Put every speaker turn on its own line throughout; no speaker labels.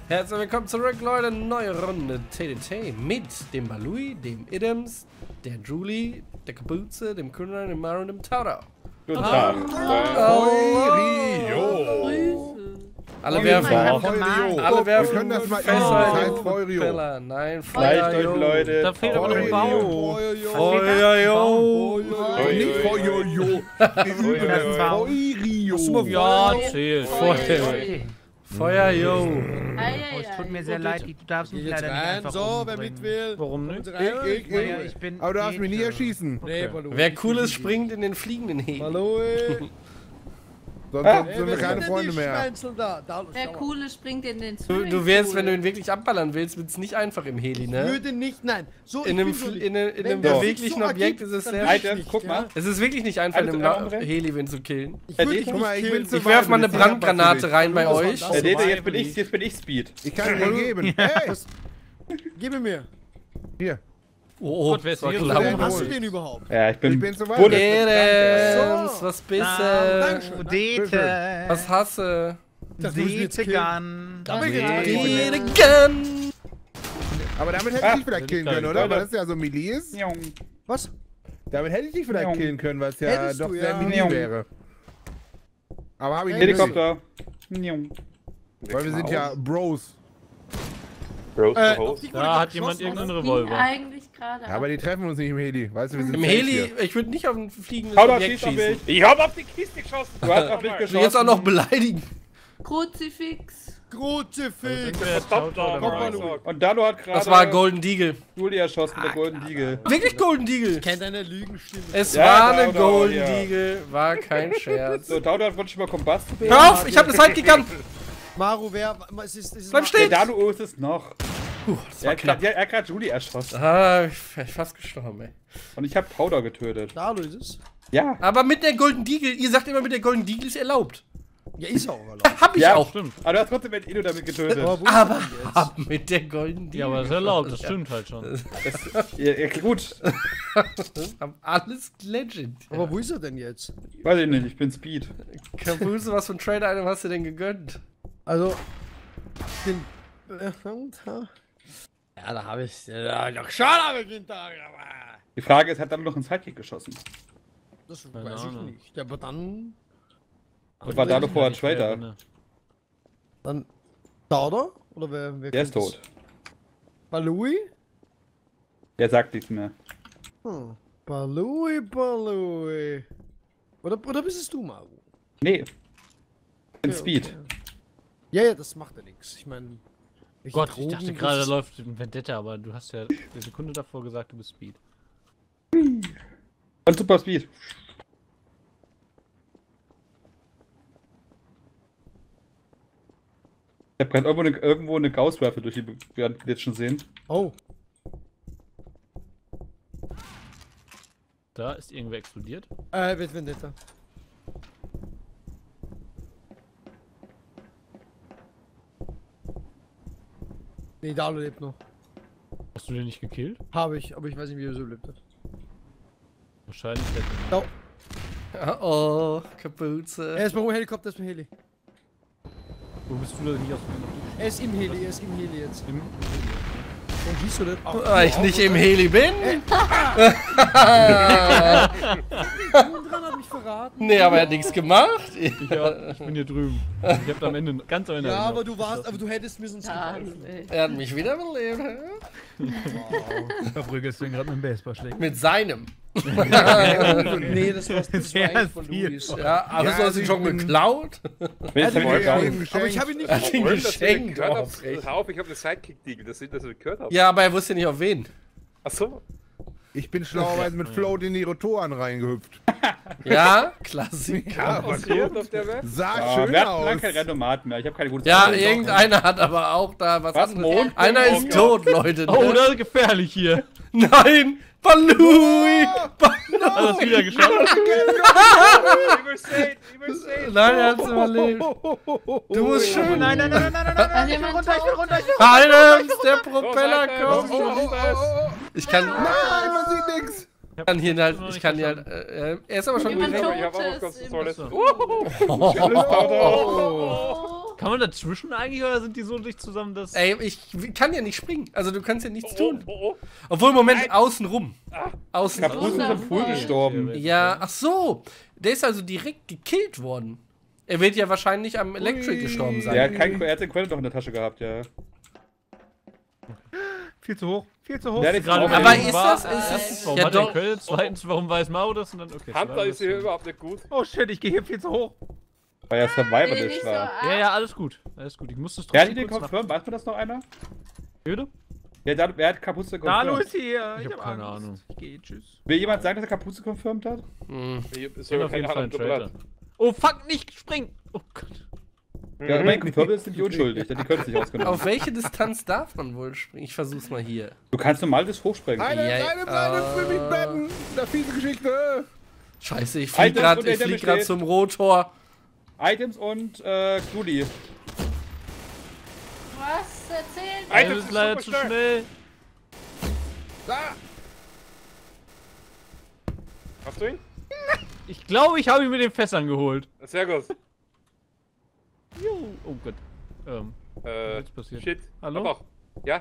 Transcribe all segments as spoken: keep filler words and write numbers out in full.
Herzlich willkommen zurück, Leute. Neue Runde T D T mit dem Balui, dem Idams, der Julie, der Kapuze, dem Kunran, dem Maru und dem Tauda.
Guten Tag.
Alle werfen. Alle werfen.
Wir können das mal
Fässer. Nein,
Vielleicht euch, Leute.
Da fehlt aber noch ein Baum.
Feuerjo.
Nicht Feuerjo. Feuerjo.
Ja, zählt.
Feuerjo.
Oh, es tut mir sehr leid, du darfst mich leider nicht einfach
So, wer
umbringen.
mit will.
Warum nicht?
Ich, ich,
Ja,
ich.
ich bin
Aber du darfst mich nie
Gegner.
erschießen.
Nee, Balou.
Wer cool ist, springt in den fliegenden Hebel.
Hallo, ey.
Sonst
Ah.
sind wir keine Freunde mehr.
Da, da,
Der Coole springt in den
Du, du wärst, wenn du ihn wirklich abballern willst, wird es nicht einfach im Heli,
Ich
ne?
würde nicht, nein. So,
In
ich
einem,
bin so
Fl-
nicht.
in einem, in
Wenn
einem
das
beweglichen
so
Objekt
ergibt,
ist es
dann
sehr
will ich
Alter,
nicht,
guck
ja?
mal.
Es ist wirklich nicht einfach, in
Alter,
einem
Alter,
La- Heli-Wind zu killen.
Ich würde
Äh,
dich
Guck mal,
nicht
ich bin
killen.
zu
Ich werf mal eine
Das ist ja
Brandgranate rein bei
Das war
euch.
das.
Äh, nee, nee, jetzt bin ich, jetzt bin ich Speed.
Ich kann ihn dir geben. Hey,
Gib ihn mir.
hier.
Oh,
Gott, wer ist
das war
hier?
klar.
Wer
Hast du
holt?
den überhaupt?
Ja, ich bin,
Ich bin zu weit.
Bundes-
Edens,
So.
was bist
Ah,
du?
Dankeschön.
Dete.
Was hasse?
Das muss ich jetzt
Dete
killen.
Gun.
Aber egal.
Dede Gun!
Aber damit hätte ich dich vielleicht killen können, oder? Weil das ja so Melee ist.
Was?
Damit hätte ich dich vielleicht
Njong.
killen können, weil es ja
Hättest
doch
du,
sehr
ja.
Melee
Njong.
wäre. Aber habe ich nicht.
Helikopter. Njong.
Weil wir sind ja Bros.
Bros
Äh,
to
auf
host.
die
Da hat jemand
geschossen,
irgendeinen
Ging
Revolver.
eigentlich gerade
Ja, aber die treffen uns nicht im Heli. Weißt du, wir sind
Im
safe
Heli,
hier.
ich würde nicht auf ein fliegendes
Hau da,
Objekt
schieß auf mich.
schießen.
Ich hab auf die Kiste geschossen. Du hast auf mich
Und
geschossen.
jetzt auch noch beleidigen.
Kruzifix.
Kruzifix.
Verdammt
Oder
nochmal.
Balou.
Und Dano hat gerade
Das war Golden Deagle.
Julia erschossen mit der Golden Deagle.
Wirklich Golden Deagle.
Kennt deine Lügenstimme.
Es
Ja,
war
da,
eine
da,
Golden
ja.
Deagle, war kein Scherz.
So, Dano hat wohl schon mal Kompass.
Hör auf, ich hab eine Sidekick-Gun.
Maru, wer? Es ist, es ist
Bleib
Ma-
stehen.
Der Dano ist es noch.
Puh, das
Er
war
hat
knapp.
grad- er hat gerade Julie erschossen.
Ah, ich bin fast gestorben, ey.
Und ich hab Powder getötet.
Da ist es.
Ja.
Aber mit der Golden Deagle, ihr sagt immer, mit der Golden Deagle ist erlaubt.
Ja, ist auch erlaubt.
Hab ich
Ja,
auch.
Stimmt.
Aber du hast trotzdem mit Ino damit getötet.
Aber wo ist
Aber
er denn jetzt?
hab mit der Golden Deagle.
Ja, aber das ist erlaubt, das stimmt halt schon.
Ja, ja, gut.
Hab alles legend.
Aber wo ist er denn jetzt?
Weiß ich nicht, ich bin Speed.
Kapuse, was für ein Trader-Item hast du denn gegönnt?
Also, den. Äh, ja, da habe ich. Ja, doch schon habe ich den Tag, aber.
Die Frage ist, hat Dano noch einen Sidekick geschossen?
Das
Keine
weiß ich
Ahnung.
nicht. Ja, aber dann.
Und war Dano vorher ein Trader?
Dann. Dauder? Oder wer? wer
Der ist
kommt
tot.
das? Balui?
Der sagt nichts mehr.
Hm. Balui, Balui. Oder, oder bist es du, Maru?
Nee. Ich bin
Okay,
Speed.
okay. Ja, ja, das macht ja nichts. Ich meine.
Gott, ich dachte gerade, da läuft ein Vendetta, aber du hast ja eine Sekunde davor gesagt, du bist Speed.
Und Super Speed. Ich hab gerade irgendwo eine, irgendwo eine Gauss-Waffe durch die Glitschen sehen.
Oh,
Da ist irgendwer explodiert.
äh, wird Vendetta. Nee, Dalo lebt noch.
Hast du den nicht gekillt?
Habe ich, aber ich weiß nicht, wie er so lebt hat.
Wahrscheinlich hätte
Da,
Oh,
er
Kapuze.
ist beim Helikopter, er ist beim Heli.
Wo bist du denn hier aus dem
Er ist im Heli, er ist im Heli jetzt.
Im
Und siehst du das? Ach,
Weil ich nicht im Heli bin?
dran hat mich verraten.
Nee, aber er hat nichts gemacht.
Ich, ja, ich bin hier drüben. Ich hab am Ende, ganz am Ende.
Ja,
noch
aber du warst,
geschossen.
aber du hättest mir sonst
Ah,
geholfen.
Er hat mich wiederbelebt. hä?
Verprügelst du ihn gerade mit dem Baseballschläger?
Mit seinem.
Nee, das war, das war eigentlich von
viel.
Luis.
Ja, aber
Ja,
du hast
also
ihn
ich
schon
bin-
geklaut?
Wenn
Also,
ich
Ja,
ja,
eben
Aber ich
geschenkt.
habe ihn nicht
Er hat ihn
Wollen, dass ihr
geschenkt.
gehört
Oh,
habt,
frech.
hör auf, ich habe eine Sidekick-Deagle, dass ihr das gehört habt.
Ja, aber er wusste nicht auf wen.
Achso.
Ich bin schlauerweise mit Float in die Rotoren reingehüpft.
Ja, Klassiker.
Ja,
Was passiert auf der Welt?
sah
Ja,
schön
wir hatten
aus.
lange keine Randomaten mehr. Ich habe keine gute
Ja,
Zeit.
irgendeiner hat aber auch da was,
Was,
anderes.
Mond?
Einer ist
Ja.
tot, Leute. Ne?
Oh, das ist gefährlich hier.
Nein! Balui!
Hat das wieder geschafft?
Übersehen, übersehen.
Nein, er hat's überlebt. Du musst schön.
Hat jemand tot?
Items, der Propeller
Los,
kommt.
Alter,
Ich kann,
Nein, man sieht nix.
ich kann hier halt, ich kann hier halt, äh, äh, er ist aber schon
Jemand
weg.
Ich hab auch was
Totes
ganz
im-
Tolles.
Achso.
Oh.
Oh.
Kann man dazwischen eigentlich oder sind die so dicht zusammen, dass...
Ey, ich kann ja nicht springen. Also du kannst ja nichts
Oh,
tun.
oh, oh.
Obwohl, Moment, außen rum. Außen
Kapuze ist im Pool
Okay.
gestorben.
Ja, ach so. Der ist also direkt gekillt worden. Er wird ja wahrscheinlich am Electric gestorben sein.
Der hat, kein, er hat den Quelle doch in der Tasche gehabt, ja.
Viel zu hoch. Viel zu hoch.
Der hat
Gerade
jetzt
Aber
auch-
ist
war-
das- ist das-
erstens, warum
ja
hat er
doch.
Quelle? Zweitens, warum weiß Mao das? Und dann, okay.
Hunter
zwei,
ist hier
das-
überhaupt nicht gut.
Oh shit, ich gehe hier viel zu hoch.
Weil er Survivor
Geh
der
nicht so
war.
ab.
Ja, ja, alles gut. Alles gut. Ich muss das
Wer hat
trotzdem
den
kurz machen.
confirmed? Weiß man das noch einer?
Bitte?
Ja, da, wer hat Kapuze
Dalu
confirmed?
ist hier.
Ich hab keine
Angst.
Ahnung.
Ich gehe, tschüss.
Will jemand sagen, dass er Kapuze confirmed hat?
Hm.
Hier ist
Ich bin
sogar
auf jeden
keine
Fall ein
Ahnung,
Traitor. Oh, fuck, nicht springen! Oh Gott.
Ja, immerhin confirmed sind die unschuldig, denn die können es nicht ausgenommen.
Auf welche Distanz darf man wohl springen? Ich versuch's mal hier.
Du kannst normal das hochspringen.
Eine,
Ja,
eine, eine
äh,
Swimmingbetten. Der fiese Geschichte.
Scheiße, ich flieg
Items
grad,
und der
ich flieg
Damage
grad
steht.
zum Rotor.
Items und äh, Cludi.
Was erzählt?
Er
Items
ist
ist
leider
super
zu
stark.
schnell.
Da.
Hast du ihn?
Ich glaube, ich habe ihn mit den Fässern geholt.
Sehr gut.
Juhu. Oh Gott. Ähm,
Äh,
jetzt passiert?
shit.
Hallo?
Aber auch. Ja.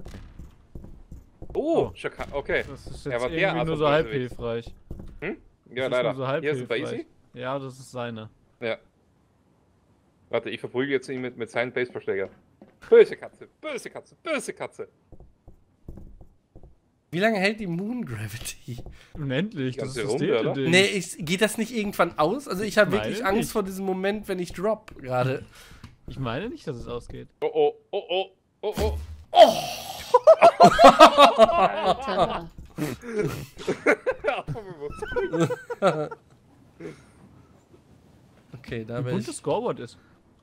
Oh,
Oh.
Schaka okay.
das ist
Ja,
jetzt
aber der
irgendwie
Art
nur
von
so halb
unterwegs.
hilfreich.
Hm?
Das
Ja,
ist
leider.
nur so halb
Hier ist ein
hilfreich.
Basie.
Ja, das ist seine.
Ja. Warte, ich verprügel jetzt ihn mit, mit seinem Baseverschläger. Böse Katze, böse Katze, böse Katze.
Wie lange hält die Moon Gravity?
Unendlich,
Die
das ist
ganze
das
Runde,
dritte
oder?
Ding.
Nee, ich, geht das nicht irgendwann aus? Also ich habe
Meine
wirklich Angst
nicht.
vor diesem Moment, wenn ich drop gerade.
Ich meine nicht, dass es ausgeht.
Oh oh, oh oh, oh oh.
Alter.
Ja, bewusst.
Okay, da
Wie
bin
bunt
ich.
das Scoreboard ist.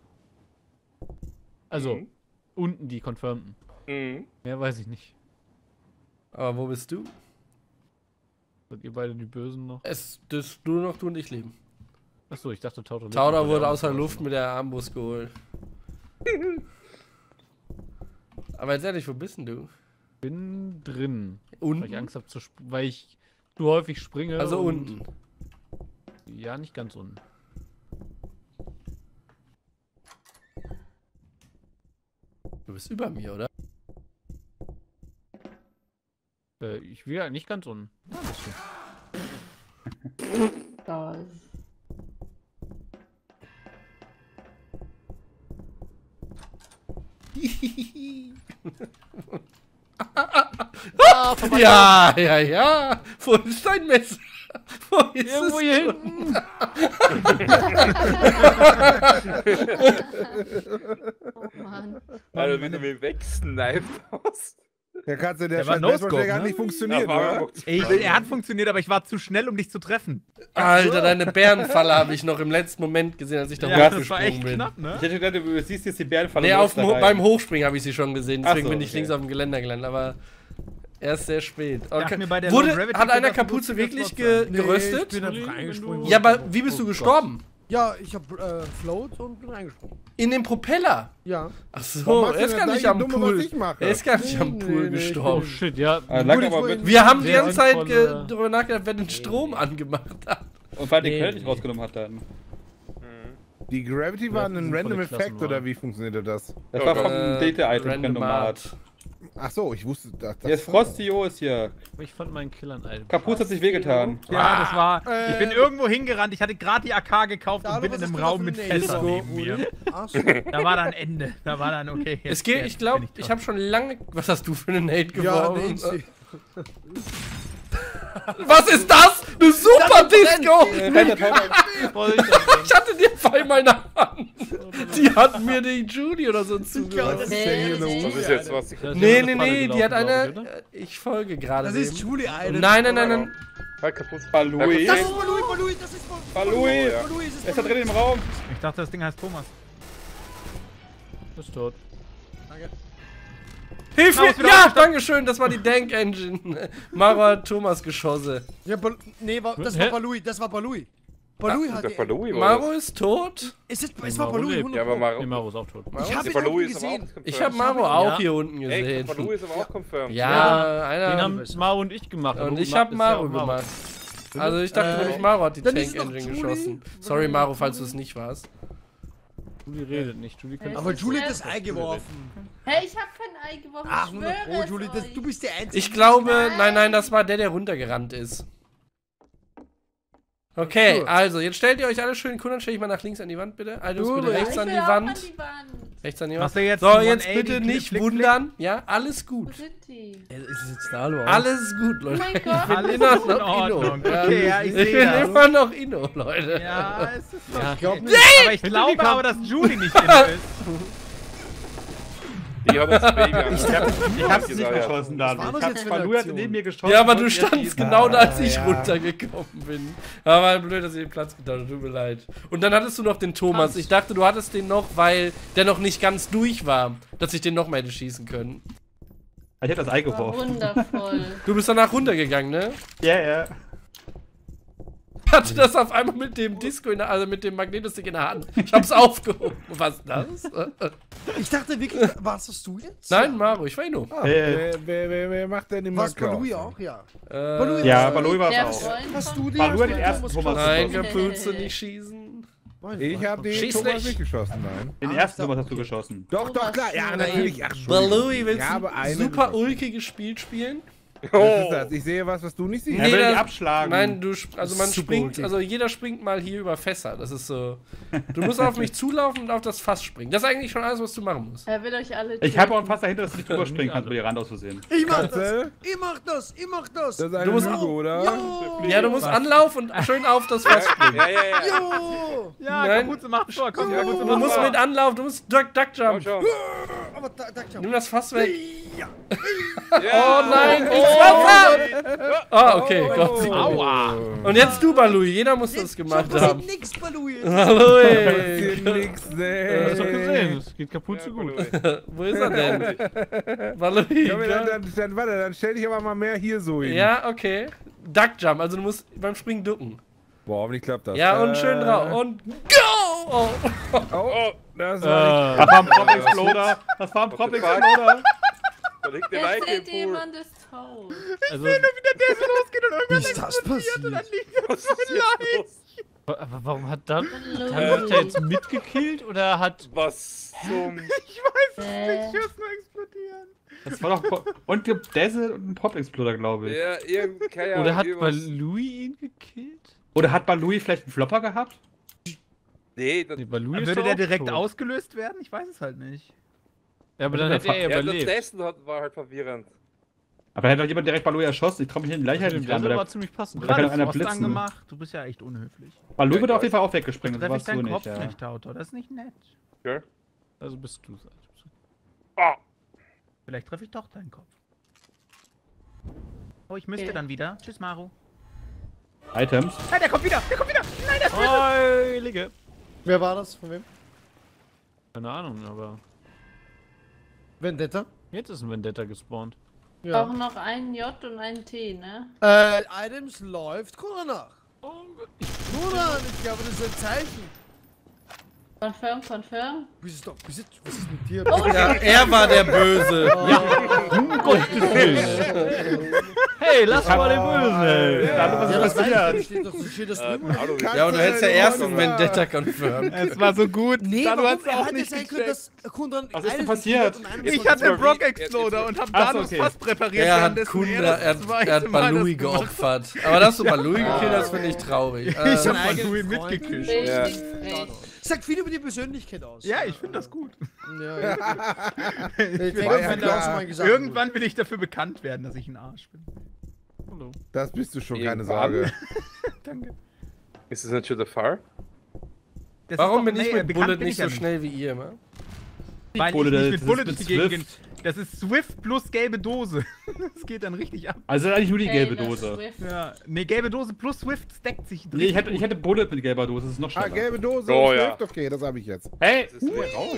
Also,
Mhm.
unten die Confirmten.
Mhm.
Mehr weiß ich nicht.
Aber wo bist du?
Seid ihr beide die Bösen noch?
Es, das, nur noch du und ich leben.
Achso, ich dachte Tauter.
Tauder wurde aus der Luft mit der Armbrust geholt. Aber jetzt ehrlich, wo bist denn du?
Bin drin. Weil ich
Unten?
Angst habe zu sp weil ich zu häufig springe.
Also
und-
unten.
Ja, nicht ganz unten.
Du bist über mir, oder?
Äh, ich will ja nicht ganz unten. Ja, ein bisschen.
Da.
Ah, vorbei.
Ja, ja, ja. Wo ist dein Messer? Wo ist
Irgendwo
es?
hier hinten.
Oh Mann.
Alter, wenn du mir wegsniped hast.
Der Katze, der,
Der war
scheint
No-Scope,
Baseballschläger hat
ne?
nicht funktioniert,
war
oder?
aber-
Ey, er hat funktioniert, aber ich war zu schnell, um dich zu treffen.
Alter, deine Bärenfalle habe ich noch im letzten Moment gesehen, als ich da
Ja, das war
hochgesprungen
echt
bin.
knapp, ne?
Ich hätte gedacht, du siehst jetzt die Bärenfalle.
Nee,
und
auf
läufst
dem,
da
Ho-
rein.
beim Hochspringen habe ich sie schon gesehen,
Ach
deswegen
so,
bin ich
okay.
links auf dem Geländer gelandet, aber erst sehr spät.
dachte
Okay.
mir bei der
Wurde,
Low Gravity
hat einer
könnte das
Kapuze
ein
wirklich
lustiger
ge
Spot
Nee,
geröstet?
ich bin einfach reingesprungen.
Ja, aber wie bist du
Oh
gestorben?
Ja, ich hab äh, float und bin reingesprungen.
In den Propeller?
Ja.
Ach
Warum
so,
machst
er
du
ist
das
gar nicht
gleiche
am
Dumme,
Pool.
was ich mache?
Er ist gar nicht am
Nee,
Pool
nee, nee, ich
gestorben.
Oh shit, ja.
Ah, lag
Gut,
aber
ich
mit,
wollte-
Wir haben die
Sehr
ganze Zeit ge-
sinnvolle-
darüber nachgedacht, wer den Strom angemacht hat.
und weil er die
Nee,
Quelle nicht
nee.
rausgenommen hat dann.
Die Gravity war
Ja,
ein
sinnvolle
random
Klassen
Effekt, oder
waren.
wie funktionierte das?
Das
Ja,
war vom
Äh,
Data-Item
Random
Randomat.
Art.
Ach so, ich wusste, dass das.
Jetzt Frostio ist hier.
Ich fand meinen Killern alt.
Kapuze hat sich wehgetan.
Ja, das war.
Äh,
Ich bin irgendwo hingerannt, ich hatte gerade die A K gekauft und bin in einem Raum mit Fässern neben mir.
Achso.
Da war dann Ende. Da war dann okay.
Es
jetzt-
geht,
jetzt
ich glaube,
bin
ich
tot.
habe schon lange. Was hast du für einen Nate
Ja,
geworfen?
nee,
Was ist das? Eine Super Disco!
Äh, Rennt der Tauber-
Ich hatte die auf einmal in der Hand. Die hat mir die Judy oder so zugehört.
Was ist denn hier
Nee,
los?
Was ist jetzt was?
Nee, nee, nee, die hat eine. äh, Ich folge gerade.
Das ist
dem.
Julie Island.
Nein, nein, nein, nein.
Halt kaputt.
Balui.
Das
ist Balui, Balui, das ist Balui.
Balui.
Ja.
Balui, es ist
Er ist da drin im Raum.
Ich dachte, das Ding heißt Thomas.
Ist tot.
Hilf
Na,
mir!
ist wieder
Ja,
aufgestanden.
danke schön, das war die Dank Engine. Mara hat Thomas geschosse.
Ja, Bal nee, war, das
Hä?
war Balui, das war Balui. Balui hat
Der
die.
Balui war
Maro
das.
ist tot.
Es, ist, es war
Maro
Balui,
lebt.
hundert
Ja, aber
Pro.
Nee,
Maro.
Maro ist auch tot.
Ich hab
Der
ihn auch
Balui
nie
ist aber auch
gesehen.
confirmed.
Ich habe Maro auch
Ja.
hier unten
Ey, der
gesehen.
Balui ist aber auch confirmed.
Ja,
Den
einer.
haben Maro und ich gemacht. aber
Und ich
Ma-
habe
ist ja
Maro
auch
gemacht. Also ich dachte
Äh,
nämlich, Maro hat die
dann
Tank
ist es doch
Engine
Julie.
geschossen. Sorry, Maro, falls du es nicht warst.
Julie redet nicht. Julie kann
Aber
ist
Julie hat
jetzt-
das Ei geworfen.
Hey, ich hab kein Ei geworfen.
Ach,
ich
hundert
schwöre
Pro,
es
Julie, das,
euch.
du bist der Einzige.
Ich glaube, nein, nein, das war der, der runtergerannt ist. Okay, also, jetzt stellt ihr euch alle schön Kunden, stell ich mal nach links an die Wand, bitte. Items
Du,
bitte
ich
rechts
Ich
an
will
die
auch
Wand.
an die Wand.
Rechts an die Wand.
Machst du jetzt
So,
einen
jetzt
one eighty
bitte
Click,
nicht
Flick,
wundern. Ja, alles
Wo
gut.
sind die?
Ja, ist es jetzt da, oder?
Alles gut,
Oh
Leute.
mein
Ich
Gott.
bin
Alles
immer
ist in
noch Inno.
Ordnung. Okay, ja, ich
Ich
sehe
bin
das.
immer noch Inno, Leute.
Ja, es ist doch
Ja,
okay.
glaub nicht.
Aber ich glaube aber, dass Julie nicht in ist.
Ich habe das Baby an.
Ich hab, ich hab's nicht
gesagt, ja.
geschossen,
Was war
Daniel.
das
Ich
jetzt
hab's,
für eine
Balu hat
Aktion?
neben mir geschossen.
Ja, aber du
wollte ich
standst
erst
genau da, als ich
ja.
runtergekommen bin. Aber blöd, dass ich den Platz getauscht habe, tut mir leid. Und dann hattest du noch den Thomas. Ich dachte, du hattest den noch, weil der noch nicht ganz durch war, dass ich den noch mal hätte schießen können.
Ich hab das Ei
War
geworfen.
wundervoll.
Du bist danach runtergegangen, ne?
Ja, ja.
Hatte das auf einmal mit dem Disco, in der, also mit dem Magnetostick in der Hand. Ich hab's aufgehoben. Was ist das?
Ich dachte wirklich, warst das du jetzt?
Nein, Maro, ich war Inno.
Ah,
Äh.
wer, wer, wer, wer macht denn den
Was,
Marker?
Balui auch, ja.
Äh,
Ja, Balui war
Der
es auch.
Freund
Hast
von-
du die?
Balui hat den
Hast du
ersten
Thomas
Thomas
Nein,
geschossen.
Kapuze, nicht schießen.
Ich habe den
Schieß
Thomas
nicht.
nicht geschossen, nein.
Den
Ah,
ersten
ich
Thomas hast du geschossen.
Doch, doch, klar. Ja,
Nein.
natürlich. Ach,
Balui, willst
Ich habe
du
einen
super
geschossen.
ulkiges Spiel spielen?
Was ist das? Ich sehe was, was du nicht siehst.
Er will
das-
die abschlagen.
Nein, du, sp- also man
Super
springt,
ulkig.
also jeder springt mal hier über Fässer. Das ist so. Du musst auf mich zulaufen und auf das Fass springen. Das ist eigentlich schon alles, was du machen musst.
Er will euch alle
Ich habe auch
töten.
fast dahinter, dass du nicht drüber springen kannst, über die Rand aus Versehen.
Ich mach das!
Katze,
Ich mach das! Ich mach das!
das ist eine
Du musst-
Lüge, oder?
Jo!
Ja, du musst Anlauf und schön auf das Fass springen.
Ja, ja, ja.
Jo!
Ja,
Nein.
Kapuze macht vor. Komm,
Ja,
Kapuze
Du
macht
musst
vor.
mit Anlauf, du musst Duck, Duck
Komm
Jump.
schon.
Aber da, da, da.
Nimm das Fass weg.
Ja.
Oh nein, nicht Wasser! Ah, okay, Gott sei Dank.
Aua.
Und jetzt du, Balui. Jeder muss das gemacht
Schon
haben.
passiert nix, Balui.
Balui.
Nix,
Hast du doch gesehen,
nee.
es geht Kapuze gut.
Wo ist er denn? Balui.
Ja, aber dann, dann, dann, warte, dann stell dich aber mal mehr hier so hin.
Ja, okay. Duck Jump, also du musst beim Springen ducken.
Boah, hoffentlich klappt das.
Ja, und
Äh,
schön drauf. Und go! Oh.
Oh, das war
Äh,
Das war ein Prop-Exploder. Das war ein Prop-Exploder.
Da liegt der Leiche im
Erzählt
Pool.
jemand ist tot.
also,
Wie
ist das passiert?
Was ist jetzt los?
aber warum hat Dan
Balui.
hat der jetzt mitgekillt oder hat.
Was zum...
Äh,
Ich hör's nur explodieren.
Das war doch Pro- und der Dazzle und ein Prop-Exploder, glaube ich.
Ja, irgend... Keine Ahnung,
Oder hat
irgendwas-
Balui ihn gekillt?
Oder hat Balui vielleicht einen Flopper gehabt?
Nee, das...
Nee, Balui ist
Würde
doch
der
auch
direkt
tot.
ausgelöst werden? Ich weiß es halt nicht.
Ja, aber dann hätte er
Ja, das
überlebt.
Testen hat, war halt verwirrend.
Aber hätte doch jemand direkt Balui erschossen. Ich traue mich in Gleichheit nicht
Das
an. weil
war
der-
ziemlich passend.
Da kann
Gerade
doch einer
Frost
blitzen.
angemacht. Du bist ja echt unhöflich.
Balui
Ja,
wird
ich
auf jeden Fall auch weggespringen. Das
Treffe ich
warst du
deinen
nicht.
Kopf
Ja.
nicht, Tauto. Das ist nicht nett.
Ja?
Also bist du.
Ah!
Vielleicht treffe ich doch deinen Kopf. Oh, ich müsste
Okay.
dann wieder. Tschüss, Maru.
Items.
Nein, der kommt wieder! Der kommt wieder! Nein, der ist böse!
Heilige.
Wer war das? Von wem?
Keine Ahnung, aber.
Vendetta?
Jetzt ist ein Vendetta gespawnt.
auch noch ein J und ein T, ne?
Äh, Items läuft Kura nach. Kura, ich glaube, das ist ein Zeichen.
Confirm, confirm.
Was ist doch, was ist, was ist mit dir?
Ja, er war der Böse.
Hey, lass mal den Bösen, ey.
Ja,
Ja, das weiß ich, da
passiert?
steht doch, steht das drüben.
Hallo,
Ja, und du hättest ja erst einen Vendetta confirmed.
Es war so gut.
Nee,
Danu
warum?
hat's
Er
auch
hätte
nicht
sein können,
gecheckt.
dass Kundran
Was ist denn
einen
passiert?
und einen
Ich
von-
hatte
Jetzt-
Brock
jetzt-
Exploder und hab
Ach so,
Danus
okay.
fast präpariert.
Er hat
währenddessen
Kundra, er,
das
hat-
zweite
er hat
Mal
Balui
das gemacht.
geopfert. Aber dass du Balui gekillt hast, finde ich traurig.
Ich
Äh,
hab
eigenen
Balui
Freund.
mitgekillt.
Ja.
Richtig frech.
Sagt viel über die Persönlichkeit aus.
Ja, ich finde das gut.
Ja, ja. Ich denke,
War ja
wenn der auch
klar.
schon mal gesagt
Irgendwann will ich dafür bekannt werden, dass ich ein Arsch bin.
Hallo.
Das bist du schon, keine
Irgendwann.
Sorge.
Danke.
Ist das nicht schon der Fall?
Das
Warum
ist
bin
doch-
ich
nee,
mit
bekannt
Bullet
bin
nicht
ich ja
so schnell wie ihr, ne?
Weil
Bullet,
ich nicht
das
mit
ist
Bullet
mit
durch die Gegend
Swift.
gehen. Das ist Swift plus gelbe Dose. Das geht dann richtig ab.
Also eigentlich nur die gelbe
Taylor
Dose.
Swift.
Ja. Ne, gelbe Dose plus Swift stackt sich.
Nee, ich hätte, ich hätte Bullet mit gelber Dose. Das ist noch
Ah,
schneller.
gelbe Dose.
Oh,
und
ja.
Schrift, okay, das habe ich jetzt.
Hey!
Das ist wieder raus.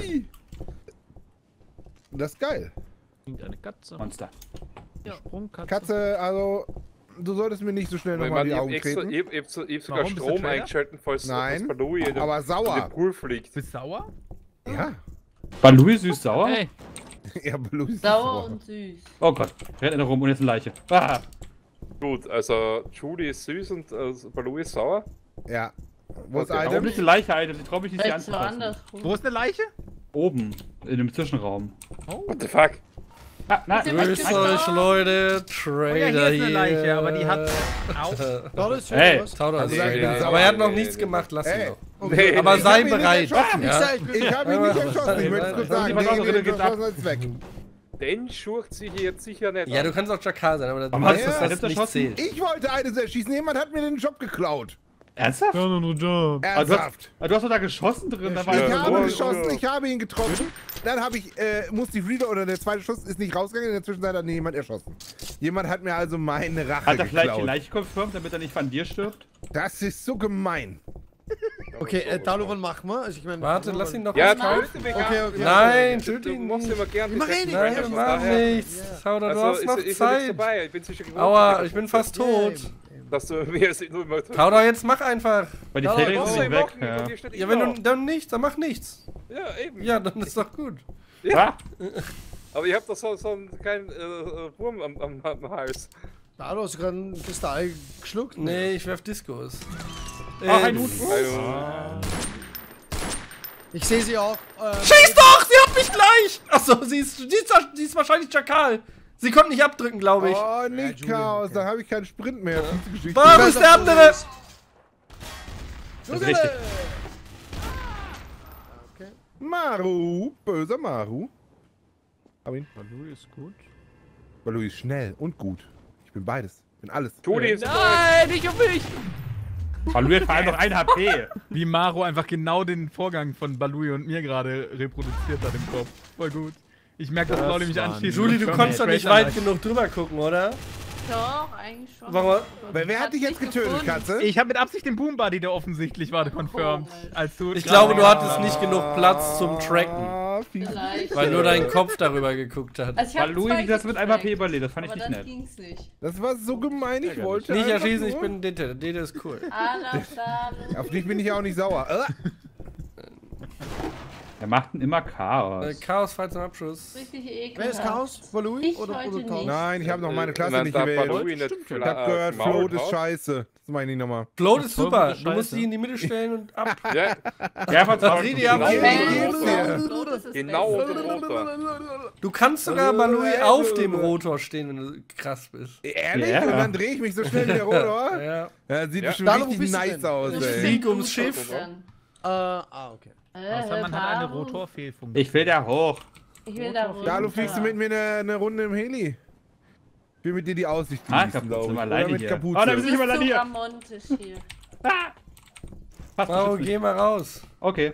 Das ist geil.
Irgendeine Katze.
Monster.
Sprungkatze.
Katze, also, du solltest mir nicht so schnell
Ich
nochmal
meine,
in die
ich hab
Augen
extra,
treten.
ich hab, ich hab, so- ich hab sogar
Warum? Bist du
Strom
Trader?
eingeschaltet, falls
Nein,
falls Balui in den,
aber
in
sauer.
den Pool fliegt.
Bist du sauer?
Ja.
Balui süß-sauer?
Hey,
Ja, Blue ist
Sauer und süß.
Oh Gott. Rennt einer rum und jetzt eine Leiche. Ah!
Gut, also Julie ist süß und äh, Balui ist sauer.
Ja. Wo ist
Okay.
Warum
Item?
nicht eine Leiche, Alter? Die traue mich nicht hier
Vielleicht so
anzufassen.
andersrum.
Wo ist eine Leiche?
Oben, in dem Zwischenraum.
What the fuck?
Ah, nein,
Ist der
nein,
was
Grüß
nein.
gestorben?
euch, Leute. Trader
Oh ja, hier ist eine
hier.
Leiche, aber die hat... Au.
Da ist
Hey.
was.
Tauder
Also,
ist
ich bin
Trader.
sauer.
Aber er hat noch
Nee,
nichts
nee,
gemacht, lass ihn
Ey.
doch.
Nee,
Aber
nee.
sei
Ich hab ihn nicht
bereit.
erschossen.
Ich
Ja.
sag, ich bin
Ich habe ihn nicht erschossen, ich möchte es kurz sagen.
Nein, nein,
Nee,
nein,
nee,
nein,
erschossen ist weg.
Den schurcht sich jetzt sicher nicht
Ja,
an.
du kannst auch Jakar sein, aber das
Aber
weißt,
hast
dass
du
das
jetzt
nicht
erschossen?
zählt.
Ich wollte eines erschießen, jemand hat mir den Job geklaut.
Ernsthaft?
Ja, nur Job.
Ah, du, hast,
Ernsthaft.
ah, du hast doch da geschossen drin, da war
Ich
Ja,
habe
so,
geschossen,
so.
ich habe ihn getroffen. Dann habe ich, äh, muss die Reader oder der zweite Schuss ist nicht rausgegangen. In der Zwischenzeit hat jemand erschossen. Jemand hat mir also meine Rache
Hat er vielleicht die
geklaut.
Leiche confirmed, damit er nicht von dir stirbt?
Das ist so gemein.
Okay, äh, Talo, wann machen wir? Also ich meine,
Warte, lass ihn doch
Ja,
kurz raus.
töte mich
Okay,
ab.
okay.
Nein,
Du-
töte
Du
ihn
machst
nicht.
immer gerne.
mach eh nicht.
Nein,
Von
mach
daher-
nichts. Tauder, du
Also,
hast
ist,
noch
ist ja nichts
Zeit.
dabei. Ich bin sicher gewohnt.
Aua, ich bin fast tot.
Dass du mir jetzt nur immer
Tauder, jetzt mach einfach.
Weil die
Ja,
Fälle
Was
ist
soll ich
nicht weg.
machen?
Ja.
Von dir steht
Ja, wenn
immer.
du dann nichts, dann mach nichts.
Ja, eben.
Ja, dann ist doch gut.
Ja.
Aber ich hab doch so, so einen kleinen äh, Wurm am, am, am Hals.
Talo, hast du gerade einen Kristall geschluckt?
Nee, ich werf Discos.
Ach, ein
Äh,
Hut.
Also,
Ich sehe sie auch. Äh,
Schieß doch! Sie hat mich gleich! Achso, sie ist, sie ist, sie ist wahrscheinlich Jakal. Sie konnte nicht abdrücken, glaube ich.
Oh, nicht
Julian,
Chaos,
okay.
da habe ich keinen Sprint mehr. Fiese Geschichte.
Warum
weiß
ist
auch,
der
wo sie
andere?
ist.
Das ist richtig.
Maru, böser Maru. Hab ihn.
Baloo ist gut.
Baloo ist schnell und gut. Ich bin beides. Ich bin alles.
Toni ist
Nein, nicht um mich!
Baloo hat vor allem noch ein H P.
Wie Maro einfach genau den Vorgang von Balui und mir gerade reproduziert hat im Kopf. Voll gut. Ich merke, dass
Das
Pauli mich
war
anschießt.
Juli, du
und
konntest doch
straight
nicht weit
an-
genug drüber gucken, oder?
Doch, eigentlich schon.
Warum?
Wer, wer hat dich jetzt getötet, Katze?
Ich habe mit Absicht den Boom Buddy, der offensichtlich war, confirmed. Als du
Ich glaube, du hattest nicht genug Platz zum Tracken.
Ah, fiese
Vielleicht.
Weil nur dein Kopf darüber geguckt hat.
Also ich hab
Baloo,
zwei
das mit einem H P
getrackt,
überlebt, das fand ich
aber
nicht
das
nett.
ging's nicht.
Das war so gemein, ich wollte.
Nicht
einfach
erschießen, ich
nur-
bin Dete. Dete ist cool.
Anastan.
Auf dich bin ich ja auch nicht sauer. Äh,
Er macht immer
Äh,
Chaos.
Chaos frei zum Abschuss.
Richtig ekelhaft.
Wer ist Chaos? Baloo?
Ich
oder
heute
oder
nicht.
Chaos?
Nein, ich habe noch meine Klasse
Dann
nicht
darf
gewählt.
Baloo nicht
Ich hab gehört,
äh, Maul
Float ist
drauf.
scheiße. Das meine ich nochmal.
Float ist
voll
super.
gute
Du musst
Scheiße.
dich in die Mitte stellen und ab.
Ja,
Ja, einfach zwei
Dreh die ab.
Genau.
Genau.
genau unter dem Rotor.
Du kannst sogar Balui auf dem Rotor stehen, wenn du krass bist.
Ehrlich?
Ja.
Und dann drehe ich mich so schnell wieder runter.
Ja.
Ja, sieht
Ja.
bestimmt
Dalo, wo
richtig
bist du
nice
denn?
aus, ey.
Sieg ums Schiff.
Äh, ah, okay.
Außer man hat eine Rotorfehlfunktion.
Ich will da hoch.
Ich will da runter.
Dalo, fliegst du mit mir eine, eine Runde im Heli? Ich will mit dir die Aussicht
Ah,
genießen,
Kapuze,
glaub ich.
sind wir
Oder
alleine
mit
hier.
Kapuze.
Oh, da bist
Du
ich mal
bist
hier.
so ramontisch hier.
Passt
Maro,
bestimmt.
geh mal raus.
Okay.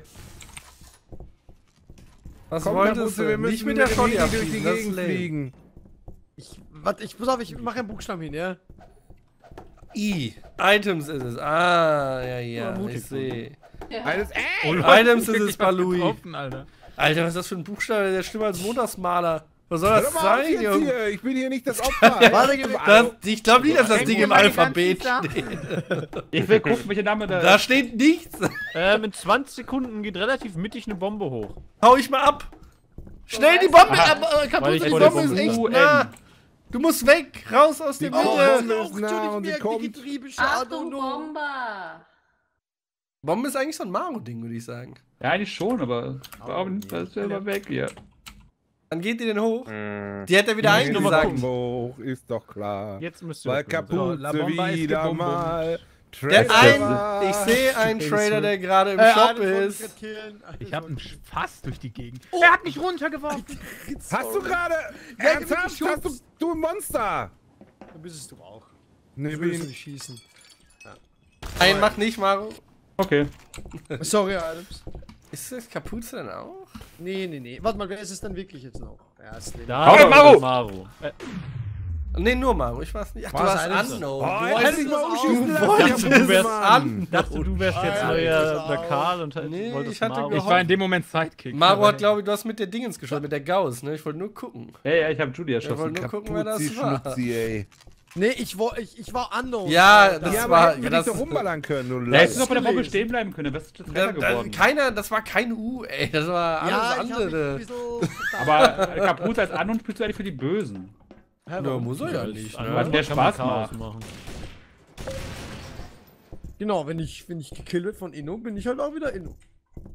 Was
Komm,
wolltest
Kapuze,
du?
wir müssen
Nicht mit der
dem
Scholli
Heli durch die
abfliegen, das ist
Gegend
lame.
fliegen.
Ich, warte, ich, pass auf, ich mache einen Buchstaben hin, ja?
I. Items ist es. Ah, ja, ja,
mutig
ich sehe.
Eines, äh,
Oh,
Items ist es
wirklich was
Balui.
getroffen, Alter.
Alter, was ist das für ein Buchstabe? Der ist schlimmer als Montagsmaler. Was soll
hör
das
doch mal auf
sein,
jetzt
Junge?
hier. Ich bin hier nicht das Opfer.
Warte, geh weg.
Das, ich glaube nicht, dass das Ding im
mal die
Alphabet
ganzen
steht.
Ich will gucken, welche Name da
Da
ist.
steht nichts.
Ähm, in zwanzig Sekunden geht relativ mittig eine Bombe hoch.
Hau ich mal ab. Schnell die Bombe ab. Äh,
Weil
kaputt,
ich
die
vor der
Bombe ist
Bombe-
echt
U N.
nah. Du musst weg. Raus aus der
Die
Mitte.
Bombe
Auch
ist nah und sie
die
kommt.
Getriebe schaden
Achtung,
und nur.
Bomber!
Bombe ist eigentlich so ein Maro-Ding, würde ich sagen.
Ja, eigentlich schon, aber warum das ist ja immer weg hier?
Dann geht die denn hoch.
Mm.
Die hat er wieder
Nee,
eingesagt.
die Hoch, ist doch klar.
Jetzt müsst ihr
Weil
das lösen.
Kapuze
La Bomba ist
wieder
gebombt.
mal.
Der
Trader
ein,
war.
ich sehe einen Trader, der gerade im
Äh,
Shop
Adel wollte mich
ist.
grad killen.
Ich hab einen Fass durch die Gegend. Er hat mich runtergeworfen.
Hast du gerade.
Ja,
Ernsthaft?
ich
Hast du. Du Monster!
Dann bist du auch.
Nee,
Ich
bin
will
ich
nicht schießen.
Nein, mach nicht, Maro.
Okay.
Sorry, Adams.
Ist das Kapuze denn auch?
Nee, nee, nee. Warte mal, wer ist es dann wirklich jetzt noch? Ja, ist den.
Da
Hau
ist
Maro!
Maro. Äh,
Nee, nur Maro. Ich weiß nicht. Ach, du
Was,
warst
Adams?
Unknown.
Oh,
Du
hätte
wolltest,
ich mal
das
umschießen
auch.
lassen.
du wolltest
Kapuze,
du wärst
Mann.
Unknown.
dachte, du wärst jetzt
Ah,
neuer
das
der Karl und
Nee,
wolltest
ich hatte
Maro.
gehofft-
Ich war in dem Moment Sidekick.
Maro
aber-
hat, glaube ich, du hast mit der Dingens geschossen, mit der Gauss, ne? Ich wollte nur gucken.
Ja, ja, ich habe Julia
Ich wollte
erschossen.
nur gucken, wer das
Kapuzi,
war.
Schmutzi, ey.
Nee, ich war, ich, ich war unknown.
Ja,
Äh,
das
Ja, aber
war.
hätten wir
Ja,
dich
das,
doch rumballern können, du
Da
Lass.
hättest du doch bei der Bombe
gelesen.
stehen bleiben können, dann wärst du
da,
Treffer
da,
geworden.
keiner, das war kein U, ey. Das war
Ja,
alles
ich hab mich
andere.
ein bisschen...
Aber äh, Kapuze als An und spielst du eigentlich für die Bösen.
Hä,
Ja,
warum?
muss er ja
als
nicht,
andere
Was
ne?
der
kann man
Spaß
Chaos
macht.
machen.
Genau, wenn ich, wenn ich gekillt wird von Inno, bin ich halt auch wieder Inno.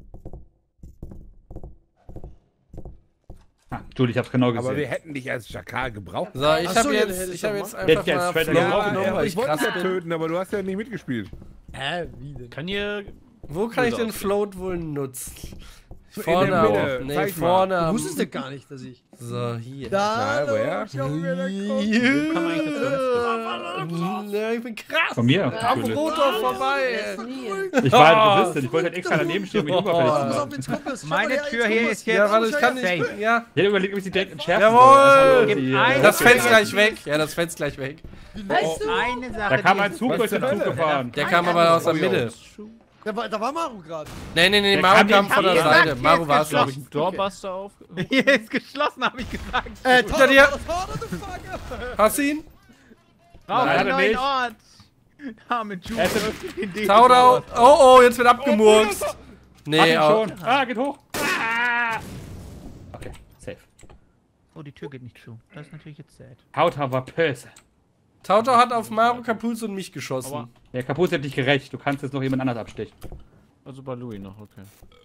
Ah, Julie, ich hab's genau gesehen.
Aber wir hätten dich als Schakal gebraucht.
So, ich
Ach
habe
so, ja,
jetzt,
hätte
ich
ich
hab
doch
jetzt
mal-
einfach
Hätte jetzt
mal
Freddy
Float
gebraucht,
genommen,
Ja,
weil
ich
ich
wollte
krass
dich ja
bin.
töten, aber du hast ja nicht mitgespielt.
Hä, wie denn?
Kann hier.
Wo kann ich den
aussehen.
Float wohl nutzen?
In
Vorne
der Mitte,
auf. Nee,
zeig mal.
vorne
Du
am...
wusstest ja gar nicht, dass ich.
So, hier.
Da,
Na, woher?
Junge, da kommt.
Kann man eigentlich das
Ja, ich bin krass.
Von mir,
Am
natürlich.
Rotor vorbei.
Wer ist Nils?
Ich war halt gewusst, ich wollte halt extra daneben stehen, um mich überfällig
Pass
zu
auf,
machen.
jetzt kommt das.
Meine
Schau mal,
Tür
jetzt
hier
kommt
ist
das.
jetzt.
Ja, warte, ich kann nicht.
safe.
Ja.
Ich hätte überlegt, ob ich sie direkt entschärfen
Jawohl!
soll.
Gib
Die,
ein-
äh,
Das fällt
Ja.
gleich weg. Ja, das fällt gleich weg.
Weißt du?
Eine Sache.
Da kam
die
ein
ist-
Zug
Was
durch den
zur
Zug
Hölle?
gefahren.
Der kam aber aus der Mitte.
Da war, da war Maru gerade.
Nee, nee, nee,
Der
Maru
kam
kam
nicht
von der
hier.
Seite.
Gesagt,
Maru
hier
war
ist
es, glaube ich.
Ein Doorbuster auf.
Hier ist geschlossen, habe ich gesagt.
Äh,
Ja,
Tauder,
die-
war das Tauder, du Fucker?
Hast du ihn?
Brauch
Nein,
einen
hat er
neuen
nicht.
Ort. Ja, mit Jude.
Er ist-
öffnet den Deko-
Taudau. Oh, oh, jetzt wird abgemurkst.
Hab
Nee,
ihn
au-
schon. Ah, geht hoch. Ah. Okay, safe.
Oh, die Tür geht nicht zu. Das ist natürlich jetzt sad.
Hauta war böse.
Tautau hat auf Maru, Kapuze und mich geschossen.
Aber-
Der Kapuz hat dich gerecht. Du kannst jetzt noch jemand anders abstechen.
Also bei Louis noch, okay.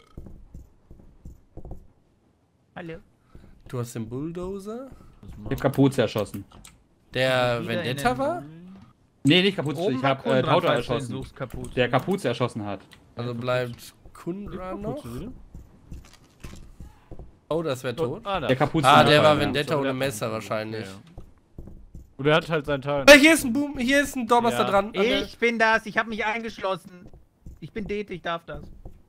Hallo.
Du hast den Bulldozer?
Ich hab Kapuz erschossen.
Der
Wieder in
Vendetta
den-
war?
Nee, nicht Kapuz.
Oben
Ich
war
hab äh,
Kundran,
Tauta
falls du ihn
erschossen.
suchst, kaputt.
Der Kapuz erschossen hat.
Also bleibt Kundra noch? Oh, das wäre tot.
Ah, da.
Der Kapuz
Ah,
ist
der war
ja.
Vendetta
So,
ohne
der-
Messer wahrscheinlich.
Ja. Und er hat halt seinen Teil.
Hey, hier ist ein Boom, hier ist ein Dorbuster
Ja.
dran. An der-
Ich bin das, ich habe mich eingeschlossen. Ich bin Det, ich darf das.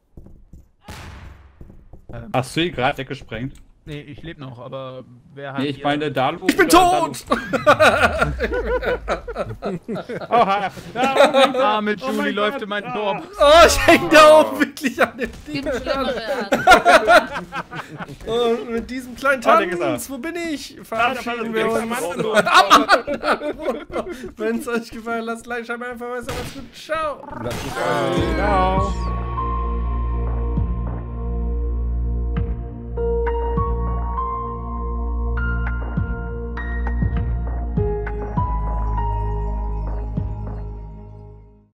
Hast du ihn gerade weggesprengt?
Nee, ich lebe noch, aber wer hat
Nee, ich
hier-
meine Dalu.
Ich bin
oder
tot!
Oha. Ja,
Arme
Oh
Julie
mein
läuft
Gott.
in meinen Korb.
Oh, ich häng da oben wirklich an dem Ding.
Gibt schlimmere Arten.
Und mit diesem kleinen
Ah, der ist
Tanz, wo bin ich?
da
Verabschieden
war
wir
der
uns. Wenn es euch gefallen hat, lasst Like, schreibt einfach was. Macht's gut. Ciao.
Ciao.